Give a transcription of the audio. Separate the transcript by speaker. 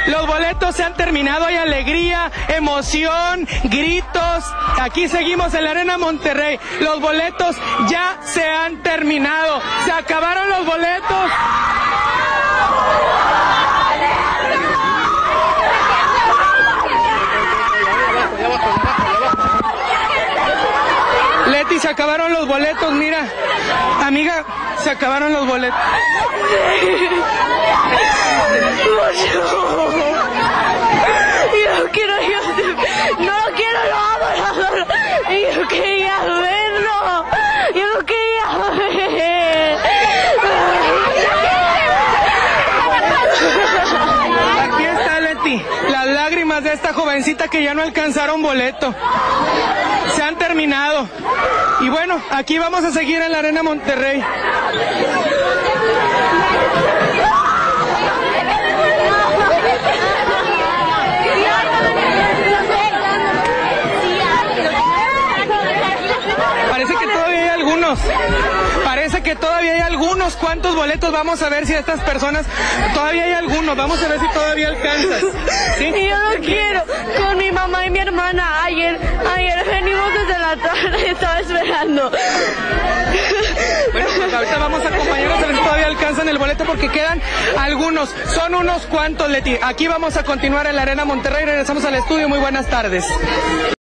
Speaker 1: Los boletos se han terminado, hay alegría, emoción, gritos. Aquí seguimos en la Arena Monterrey. Los boletos ya se han terminado. Se acabaron los boletos. Leti, se acabaron los boletos, mira. Amiga, se acabaron los boletos.
Speaker 2: Yo quiero, no quiero, lo amo. Yo quería verlo. Yo lo quería ver.
Speaker 1: Aquí está, Leti, las lágrimas de esta jovencita que ya no alcanzaron boleto. Se han terminado. Y bueno, aquí vamos a seguir en la Arena Monterrey. Parece que todavía hay algunos. Parece que todavía hay algunos. ¿Cuántos boletos? Vamos a ver si estas personas... Todavía hay algunos. Vamos a ver si todavía alcanzas. ¿Sí?
Speaker 2: Yo lo quiero. Con mi mamá y mi hermana. Ayer venimos desde la tarde. Estaba esperando.
Speaker 1: Bueno, pues ahorita vamos a acompañarlos a ver si todavía alcanzan el boleto porque quedan algunos. Son unos cuantos, Leti. Aquí vamos a continuar en la Arena Monterrey. Regresamos al estudio. Muy buenas tardes.